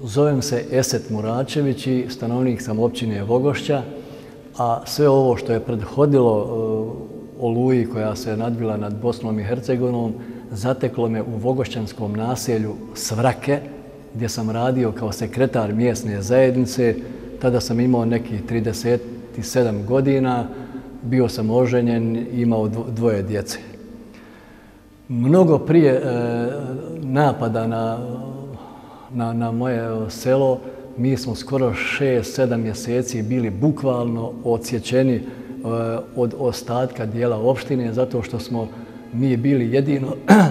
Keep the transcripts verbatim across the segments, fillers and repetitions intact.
Zovem se Esat Muračević i stanovnik sam općine Vogošća, a sve ovo što je prethodilo oluji koja se nadvila nad Bosnom i Hercegovinom zateklo me u vogošćanskom naselju Svrake, gdje sam radio kao sekretar mjesne zajednice. Tada sam imao nekih trideset sedam godina, bio sam oženjen i imao dvoje djece. Mnogo prije e, napada na, na, na moje selo, mi smo skoro šest sedam mjeseci bili bukvalno odsječeni e, od ostatka dijela opštine, zato što smo mi bili jedino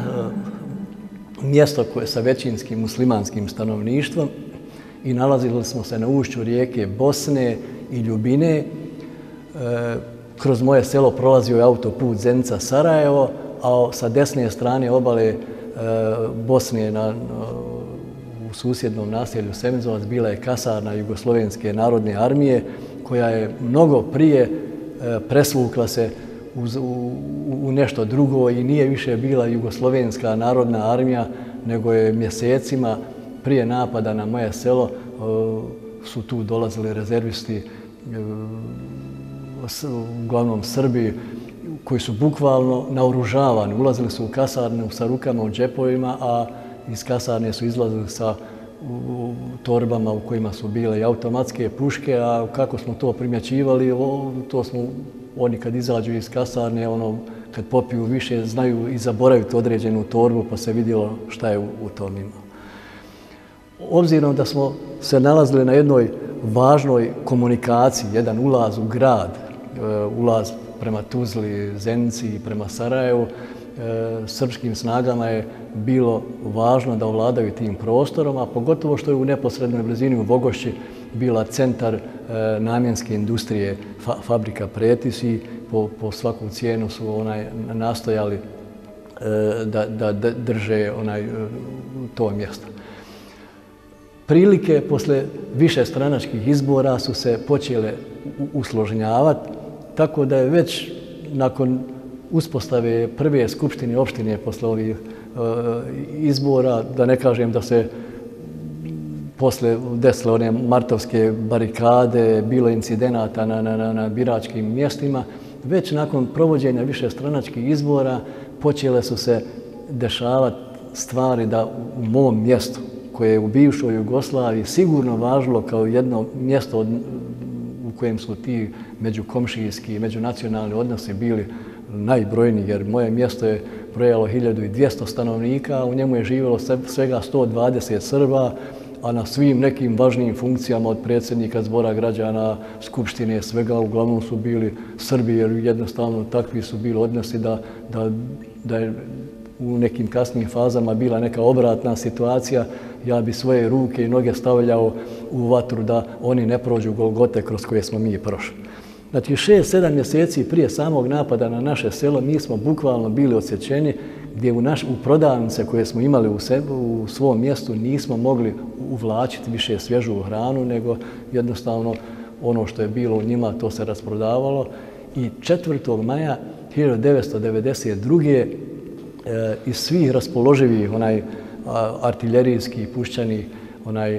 mjesto koje sa većinskim muslimanskim stanovništvom i nalazili smo se na ušću rijeke Bosne i Ljubine. E, kroz moje selo prolazio je autoput Zenica-Sarajevo, a sa desne strane obale e, Bosne na, u susjednom naselju Semizovac bila je kasarna Jugoslovenske narodne armije, koja je mnogo prije e, presvukla se uz, u, u nešto drugo i nije više bila Jugoslovenska narodna armija, nego je mjesecima prije napada na moje selo e, su tu dolazili rezervisti, e, uglavnom Srbi, koji su bukvalno naoružavani. Ulazili su u kasarne sa rukama u džepovima, a iz kasarne su izlazili sa u torbama u kojima su bile i automatske puške, a kako smo to primjećivali, to smo, oni kad izađu iz kasarne, ono, kad popiju više, znaju i zaboraviti određenu torbu, pa se vidjelo šta je u, u tom ima. Obzirom da smo se nalazili na jednoj važnoj komunikaciji, jedan ulaz u grad, ulaz prema Tuzli, Zenici i prema Sarajevu, e, srpskim snagama je bilo važno da ovladaju tim prostorom, a pogotovo što je u neposrednoj blizini u Vogošći bila centar e, namjenske industrije, fa, fabrika Pretis i po, po svaku cijenu su onaj, nastojali e, da, da, da drže onaj, to mjesto. Prilike posle više stranačkih izbora su se počele usložnjavati, tako da je već nakon uspostave prve skupštine opštine posle ovih e, izbora, da ne kažem da se posle desile one martovske barikade, bilo incidenata na, na, na biračkim mjestima, već nakon provođenja više stranačkih izbora počele su se dešavati stvari da u mom mjestu, koje je u bivšoj Jugoslaviji sigurno važilo kao jedno mjesto od, u kojem su ti međukomšijski i međunacionalni odnosi bili najbrojniji, jer moje mjesto je brojalo hiljadu dvjesto stanovnika, u njemu je živjelo svega sto dvadeset Srba, a na svim nekim važnijim funkcijama od predsjednika zbora građana, skupštine, svega uglavnom su bili Srbi, jer jednostavno takvi su bili odnosi da, da, da je u nekim kasnijim fazama bila neka obratna situacija. Ja bi svoje ruke i noge stavljao u vatru da oni ne prođu golgote kroz koje smo mi prošli. Znači, šest sedam mjeseci prije samog napada na naše selo mi smo bukvalno bili odsječeni, gdje u, naš, u prodavnice koje smo imali u, se, u svom mjestu nismo mogli uvlačiti više svježu hranu, nego jednostavno ono što je bilo u njima to se rasprodavalo. I četvrtog maja hiljadu devetsto devedeset druge E, iz svih raspoloživih onaj a, artiljerijskih puščanih onaj e,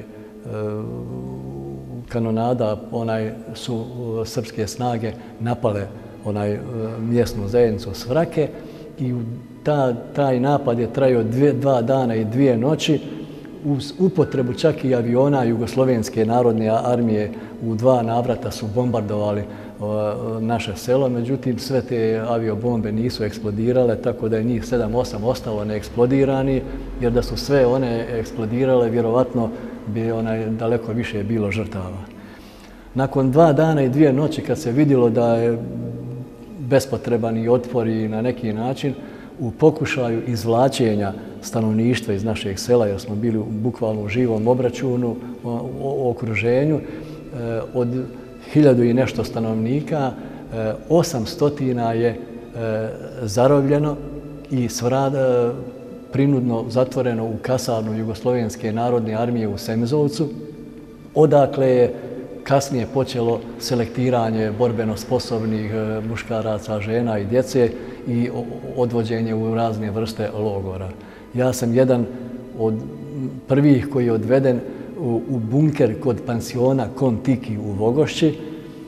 kanonada onaj su e, srpske snage napale onaj e, mjesnu zajednicu Svrake i ta, taj napad je trajao dvije, dva dana i dvije noći uz upotrebu čak i aviona Jugoslovenske narodne armije. U dva navrata su bombardovali naše selo, međutim sve te aviobombe nisu eksplodirale, tako da je njih sedam osam ostalo neeksplodirani, jer da su sve one eksplodirale, vjerovatno bi onaj daleko više bilo žrtava. Nakon dva dana i dvije noći, kad se vidjelo da je bespotreban i otpor i na neki način, u pokušaju izvlačenja stanovništva iz našeg sela, jer smo bili bukvalno u živom obračunu, o okruženju, od hiljadu i nešto stanovnika, osamstotina je zarobljeno i svrada, prinudno zatvoreno u kasarnu Jugoslovenske narodne armije u Semizovcu, odakle je kasnije počelo selektiranje borbeno sposobnih muškaraca, žena i djece i odvođenje u razne vrste logora. Ja sam jedan od prvih koji je odveden u bunker kod pansiona Kon-Tiki u Vogošći,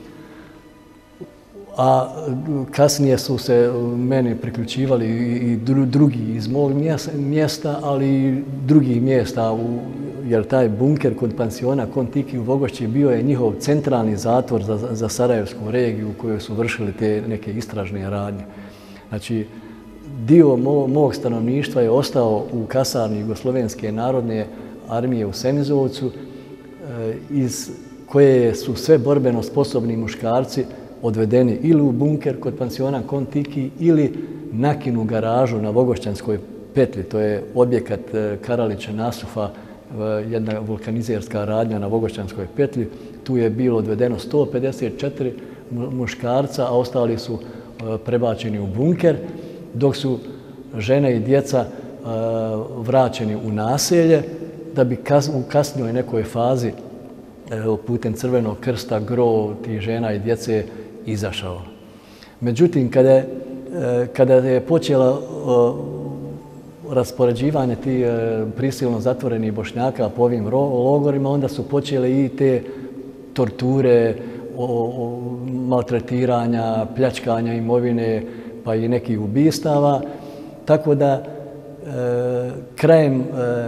a kasnije su se meni priključivali i drugi iz mog mjesta, ali i drugih mjesta, jer taj bunker kod pansiona Kon-Tiki u Vogošći bio je njihov centralni zatvor za, za Sarajevsku regiju u kojoj su vršili te neke istražne radnje. Znači, dio mog stanovništva je ostao u kasarni Jugoslovenske narodne armije u Semizovcu, iz koje su sve borbeno sposobni muškarci odvedeni ili u bunker kod pansiona Kon-Tiki ili Nakinu garažu na Vogošćanskoj petlji. To je objekat Karalića Nasufa, jedna vulkanizerska radnja na Vogošćanskoj petlji. Tu je bilo odvedeno sto pedeset četiri muškarca, a ostali su prebačeni u bunker, dok su žene i djeca vraćeni u naselje, da bi u kasnijoj nekoj fazi putem Crvenog krsta gro tih žena i djece izašao. Međutim, kada je, kada je počela raspoređivanje tih prisilno zatvorenih Bošnjaka po ovim logorima, onda su počele i te torture, maltretiranja, pljačkanja imovine, pa i nekih ubistava. Tako da krajem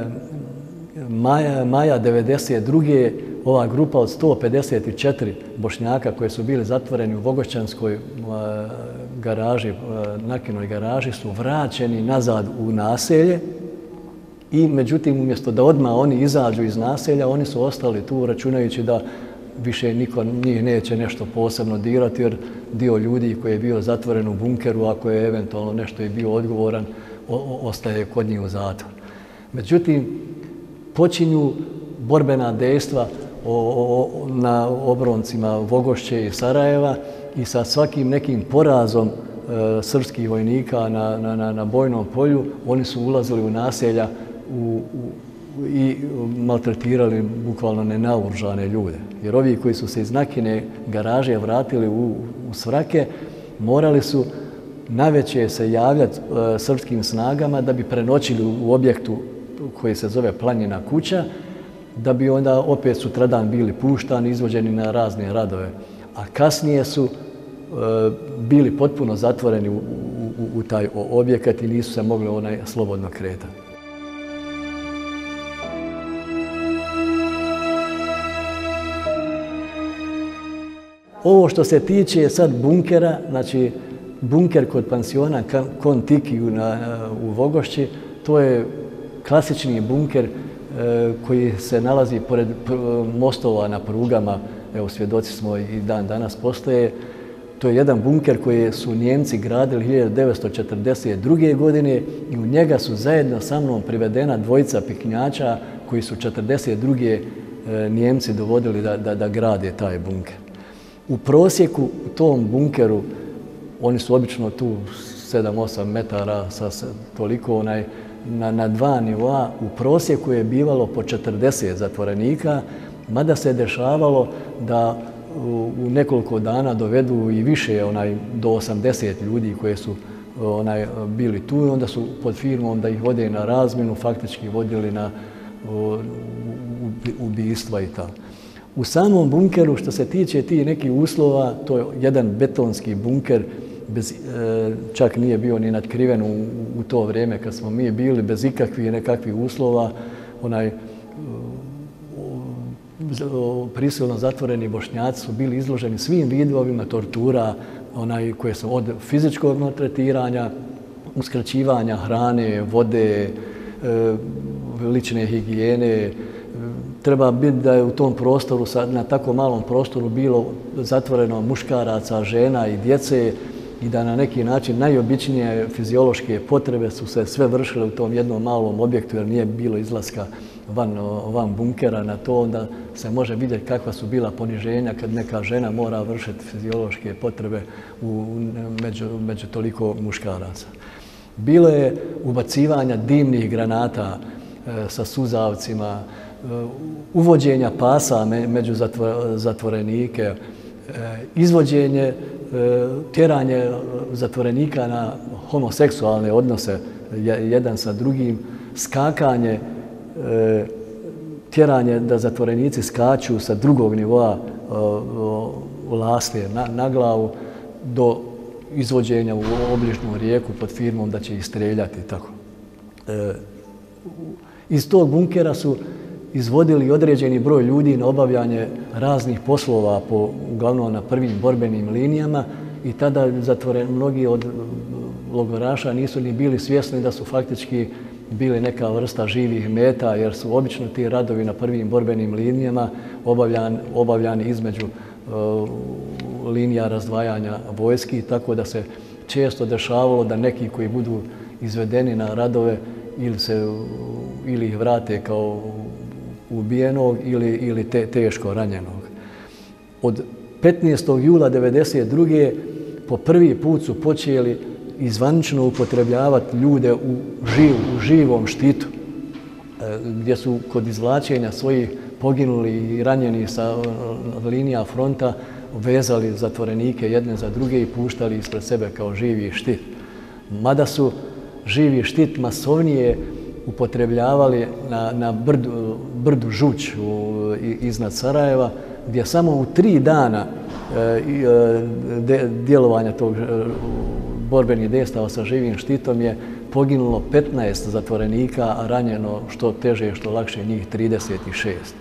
maja, maja devedeset druge ova grupa od sto pedeset četiri Bošnjaka koji su bili zatvoreni u Vogošćanskoj garaži, Nakinoj garaži, su vraćeni nazad u naselje i međutim umjesto da odmah oni izađu iz naselja, oni su ostali tu računajući da više niko njih neće nešto posebno dirati, jer dio ljudi koji je bio zatvoren u bunkeru, ako je eventualno nešto i bio odgovoran, ostaje kod njih u zatvoru. Međutim, počinju borbena dejstva na obroncima Vogošće i Sarajeva i sa svakim nekim porazom srpskih vojnika na, na, na bojnom polju oni su ulazili u naselja u, u, i maltretirali bukvalno nenaoružane ljude. Jer ovi koji su se iz Nakine garaže vratili u, u Svrake morali su naveče se javljati e, srpskim snagama da bi prenoćili u objektu koji se zove Planina kuća, da bi onda opet sutradan bili puštani, izvođeni na razne radove. A kasnije su e, bili potpuno zatvoreni u, u, u taj objekat i nisu se mogli onaj slobodno kretati. Ovo što se tiče sad bunkera, znači bunker kod pansiona Kon-Tiki u Vogošći, to je klasični bunker koji se nalazi pored mostova na prugama, evo svjedoci smo i dan danas postoje. To je jedan bunker koji su Njemci gradili hiljadu devetsto četrdeset druge. godine i u njega su zajedno sa mnom privedena dvojica piknjača koji su četrdeset druge. Njemci dovodili da, da, da grade taj bunker. U prosjeku u tom bunkeru, oni su obično tu sedam osam metara sa toliko onaj, na, na dva nivoa, u prosjeku je bivalo po četrdeset zatvorenika, mada se dešavalo da u, u nekoliko dana dovedu i više onaj, do osamdeset ljudi koji su onaj, bili tu i onda su pod firmom da ih vode na razmjenu, faktički vodili na u, ubistva i tako. U samom bunkeru, što se tiče tih nekih uslova, to je jedan betonski bunker, bez, čak nije bio ni natkriven u, u to vrijeme kad smo mi bili, bez ikakvih nekakvih uslova. Onaj, prisilno zatvoreni Bošnjaci su bili izloženi svim vidovima tortura, onaj, koje su od fizičkog maltretiranja, uskraćivanja hrane, vode, lične higijene. Treba biti da je u tom prostoru, na tako malom prostoru, bilo zatvoreno muškaraca, žena i djece i da na neki način najobičnije fiziološke potrebe su se sve vršile u tom jednom malom objektu jer nije bilo izlaska van, van bunkera. Na to onda se može vidjeti kakva su bila poniženja kad neka žena mora vršiti fiziološke potrebe u, među, među toliko muškaraca. Bilo je ubacivanja dimnih granata e, sa suzavcima, uvođenja pasa među zatvorenike, izvođenje, tjeranje zatvorenika na homoseksualne odnose jedan sa drugim, skakanje tjeranje da zatvorenici skaču sa drugog nivoa laste na, na glavu do izvođenja u obližnju rijeku pod firmom da će ih streljati. Tako. E, iz tog bunkera su izvodili određeni broj ljudi na obavljanje raznih poslova, po, uglavnom na prvim borbenim linijama, i tada zatvoren, mnogi od logoraša nisu ni bili svjesni da su faktički bili neka vrsta živih meta, jer su obično ti radovi na prvim borbenim linijama obavljani, obavljani između uh, linija razdvajanja vojski, tako da se često dešavalo da neki koji budu izvedeni na radove ili, se, ili ih vrate kao ubijenog ili, ili te, teško ranjenog. Od petnaestog jula devedeset druge po prvi put su počeli izvanično upotrebljavati ljude u, živ, u živom štitu, gdje su kod izvlačenja svojih poginuli i ranjeni sa linija fronta vezali zatvorenike jedne za druge i puštali ispred sebe kao živi štit. Mada su živi štit masovnije upotrebljavali na, na brdu, brdu Žuć u, iznad Sarajeva, gdje samo u tri dana e, de, djelovanja tog borbenih dejstava sa živim štitom je poginulo petnaest zatvorenika, a ranjeno što teže, što lakše njih trideset šest.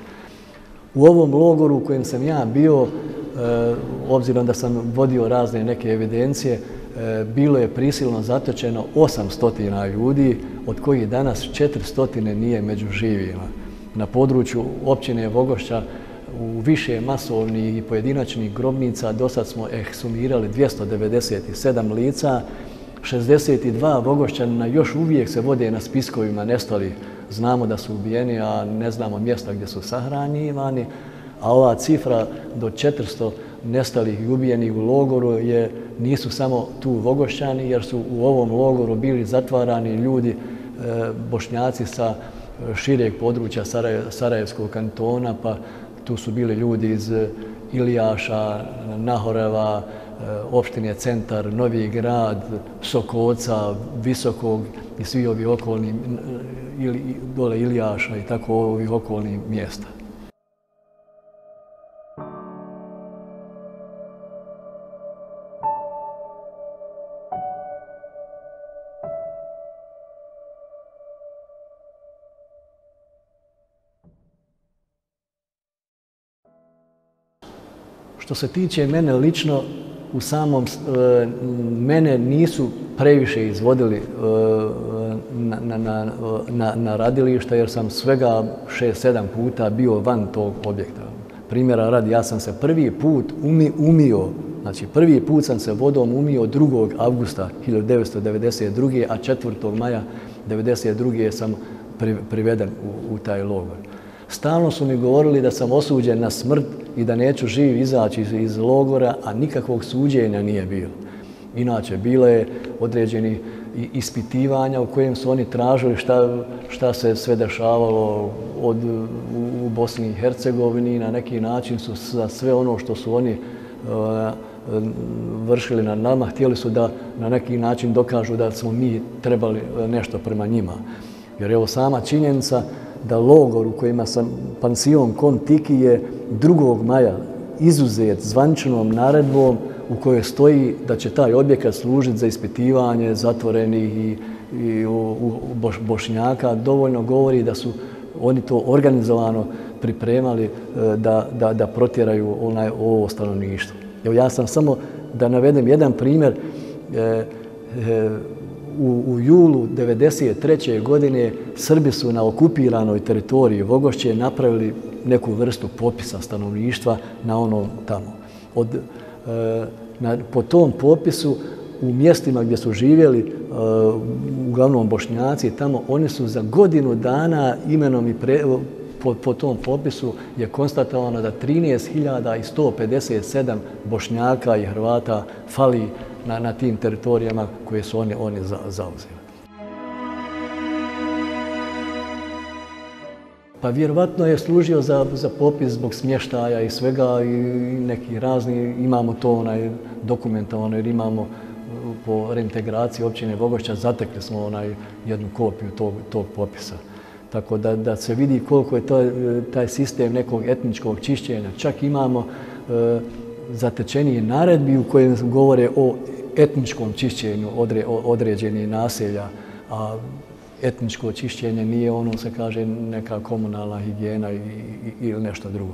U ovom logoru u kojem sam ja bio, e, obzirom da sam vodio razne neke evidencije, e, bilo je prisilno zatočeno osamsto ljudi, od kojih danas četiristo nije među živima. Na području općine Vogošća u više masovnih i pojedinačnih grobnica do sad smo ekshumirali dvjesto devedeset sedam lica, šezdeset dva Vogošćanina još uvijek se vode na spiskovima nestalih. Znamo da su ubijeni, a ne znamo mjesta gdje su sahranjivani, a ova cifra do četiristo nestalih i ubijenih u logoru je, nisu samo tu Vogošćani, jer su u ovom logoru bili zatvarani ljudi, e, Bošnjaci sa šireg područja Saraj, Sarajevskog kantona, pa tu su bili ljudi iz Ilijaša, Nahoreva, opštine Centar, Novi Grad, Sokoca, Visokog i svi ovi okolni, ili, dole Ilijaša i tako ovih okolnih mjesta. Što se tiče mene lično, u samom, mene nisu previše izvodili na, na, na, na, na radilišta, jer sam svega šest sedam puta bio van tog objekta. Primjera radi, ja sam se prvi put umi, umio, znači prvi put sam se vodom umio drugog avgusta hiljadu devetsto devedeset druge. a četvrtog maja devedeset druge sam pri, priveden u, u taj logor. Stalno su mi govorili da sam osuđen na smrt i da neću živ izaći iz, iz logora, a nikakvog suđenja nije bilo. Inače, bilo je određeni ispitivanja u kojem su oni tražili šta, šta se sve dešavalo od, u, u Bosni i Hercegovini. Na neki način su za sve ono što su oni uh, vršili na nama, htjeli su da na neki način dokažu da smo mi trebali nešto prema njima. Jer evo sama činjenica da logor u kojima sam pansion Kon-Tiki je drugog maja izuzet zvaničnom naredbom u kojoj stoji da će taj objekat služiti za ispitivanje zatvorenih i, i u, u boš, Bošnjaka, dovoljno govori da su oni to organizovano pripremali da, da, da protjeraju onaj, ovo stanovništvo. Evo ja sam samo da navedem jedan primjer. E, e, U, u julu devedeset treće godine Srbi su na okupiranoj teritoriji Vogošće napravili neku vrstu popisa stanovništva na ono tamo. Od, e, na, po tom popisu u mjestima gdje su živjeli e, uglavnom Bošnjaci tamo, oni su za godinu dana imenom i pre, po, po tom popisu je konstatovano da trinaest hiljada sto pedeset sedam Bošnjaka i Hrvata fali Na, na tim teritorijama koje su oni, oni za, zauzeli. Pa vjerovatno je služio za, za popis zbog smještaja i svega i neki razni, imamo to onaj dokumentovano jer imamo po reintegraciji općine Vogošća zatekli smo onaj jednu kopiju tog, tog popisa. Tako da, da se vidi koliko je to, taj sistem nekog etničkog čišćenja. Čak imamo e, zatečenije naredbi u kojem govore o etničkom čišćenju odre, određenih naselja, a etničko čišćenje nije ono, se kaže, neka komunalna higijena ili nešto drugo.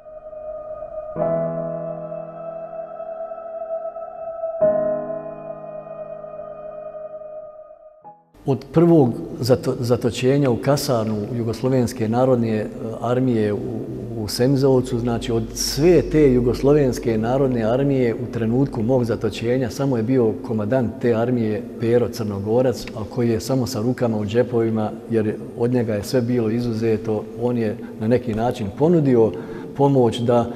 Od prvog zatočenja u kasarnu Jugoslovenske narodne armije u Semizovcu, znači od sve te Jugoslovenske narodne armije u trenutku mog zatočenja samo je bio komandant te armije Pero Crnogorac, a koji je samo sa rukama u džepovima, jer od njega je sve bilo izuzeto. On je na neki način ponudio pomoć da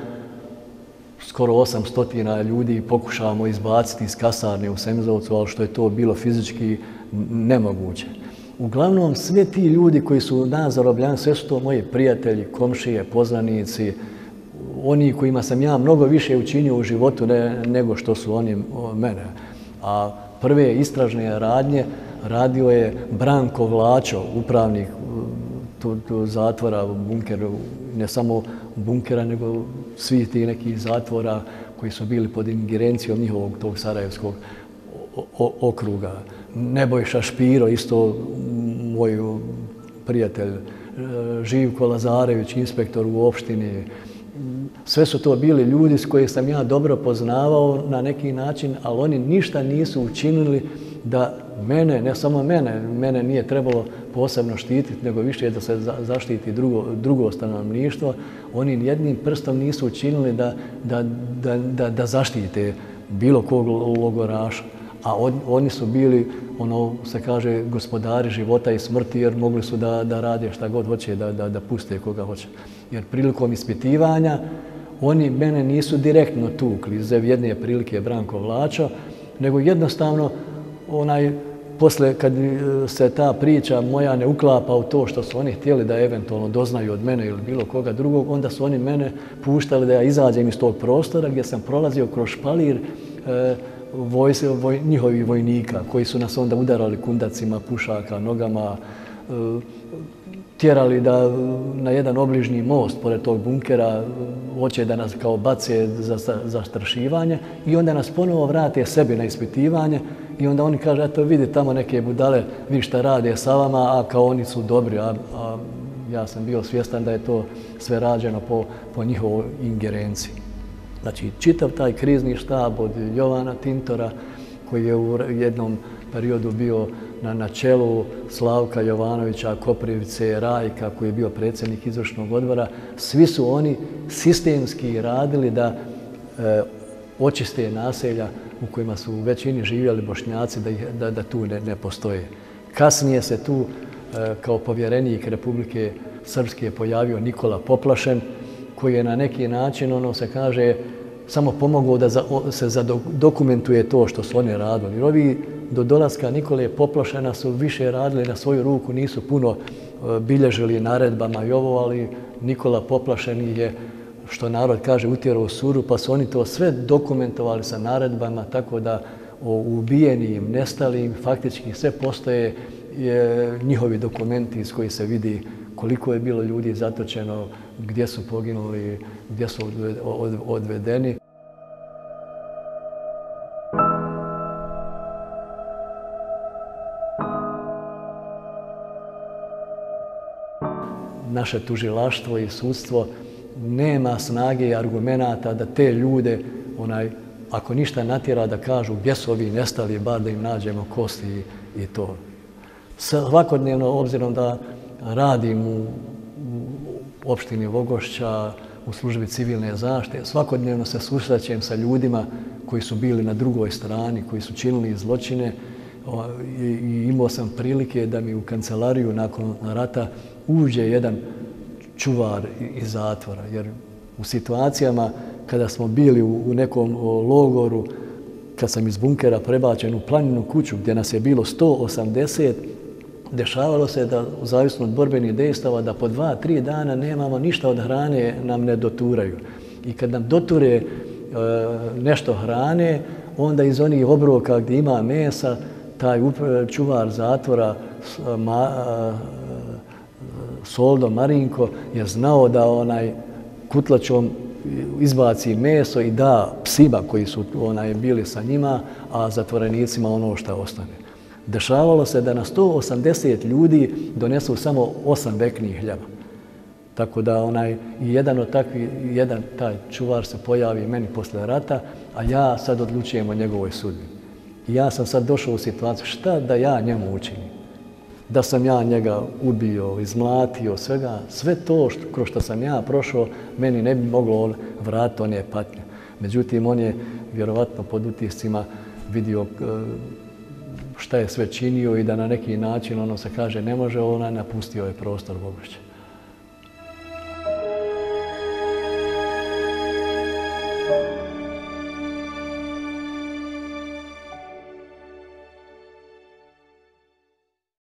skoro osamsto ljudi pokušavamo izbaciti iz kasarne u Semizovcu, ali što je to bilo fizički nemoguće. Uglavnom, sve ti ljudi koji su nas zarobljeni, sve su to moji prijatelji, komšije, poznanici, oni kojima sam ja mnogo više učinio u životu ne, nego što su oni mene. A prve istražne radnje radio je Branko Vlačo, upravnik tu, tu zatvora u bunkeru, ne samo bunkera, nego svih tih nekih zatvora koji su bili pod ingerencijom njihovog tog sarajevskog okruga. Nebojša Špiro, isto moj prijatelj, Živko Lazarević, inspektor u opštini. Sve su to bili ljudi s kojih sam ja dobro poznavao na neki način, ali oni ništa nisu učinili da mene, ne samo mene, mene nije trebalo posebno štititi, nego više da se zaštiti drugo, drugo stanovništvo. Oni jednim prstom nisu učinili da, da, da, da, da zaštite bilo kog logoraša. A on, oni su bili, ono se kaže, gospodari života i smrti, jer mogli su da, da rade šta god hoće, da, da, da puste koga hoće. Jer prilikom ispitivanja oni mene nisu direktno tukli, izuzev jedne prilike Branko Vlačo, nego jednostavno onaj, posle kad se ta priča moja ne uklapa u to što su oni htjeli da eventualno doznaju od mene ili bilo koga drugog, onda su oni mene puštali da ja izađem iz tog prostora gdje sam prolazio kroz špalir e, Vojse, voj, njihovih vojnika koji su nas onda udarali kundacima, pušaka, nogama, e, tjerali da na jedan obližnji most pored tog bunkera hoće da nas kao bace za zastrašivanje i onda nas ponovo vrate sebi na ispitivanje i onda oni kažu, eto vidi tamo neke budale, vidi šta rade sa vama, a kao oni su dobri, a, a ja sam bio svjestan da je to sve rađeno po, po njihovoj ingerenciji. Znači, čitav taj krizni štab od Jovana Tintora, koji je u jednom periodu bio na, na čelu Slavka Jovanovića, Koprivice, Rajka, koji je bio predsjednik izvršnog odbora, svi su oni sistemski radili da e, očiste naselja u kojima su u većini živjeli Bošnjaci, da, ih, da, da tu ne, ne postoje. Kasnije se tu e, kao povjerenik Republike Srpske pojavio Nikola Poplašen, koji je na neki način, ono se kaže, samo pomogao da za, se zadokumentuje to što su oni radili. Jer ovi do dolaska Nikole Poplašena su više radili na svoju ruku, nisu puno bilježili naredbama i ovo, ali Nikola Poplašen ih je, što narod kaže, utjerao u suru, pa su oni to sve dokumentovali sa naredbama, tako da o ubijenim, nestalim, faktički sve postoje je, njihovi dokumenti iz kojih se vidi koliko je bilo ljudi zatočeno, gdje su poginuli, gdje su odvedeni. Naše tužilaštvo i sudstvo nema snage i argumenata da te ljude, onaj, ako ništa natjera da kažu gdje su ovi nestali, bar da im nađemo kosti i, i to. Svakodnevno, obzirom da radim u, u opštini Vogošća, u službi civilne zaštite, svakodnevno se susrećem sa ljudima koji su bili na drugoj strani, koji su činili zločine i, i imao sam prilike da mi u kancelariju nakon rata uđe jedan čuvar iz zatvora. Jer u situacijama kada smo bili u, u nekom logoru, kad sam iz bunkera prebačen u planinu kuću gdje nas je bilo sto osamdeset, dešavalo se da, u zavisno od borbenih dejstava, da po dva, tri dana nemamo ništa od hrane, nam ne doturaju. I kad nam doture e, nešto hrane, onda iz onih obroka gdje ima mesa, taj čuvar zatvora ma, Soldo Marinko je znao da onaj kutlačom izbaci meso i da psima koji su onaj, bili sa njima, a zatvorenicima ono što ostane. Dešavalo se da na sto osamdeset ljudi donesu samo osam veknih hljeba. Tako da onaj, jedan od takvih, jedan taj čuvar se pojavi meni posle rata, a ja sad odlučujem o njegovoj sudbini. I ja sam sad došao u situaciju šta da ja njemu učinim. Da sam ja njega ubio, izmlatio, svega, sve to što, kroz što sam ja prošao, meni ne bi moglo on vratiti one patnje. Međutim, on je vjerovatno pod utiscima vidio šta je sve činio i da na neki način, ono se kaže, ne može, ona napustio je prostor Bogošća.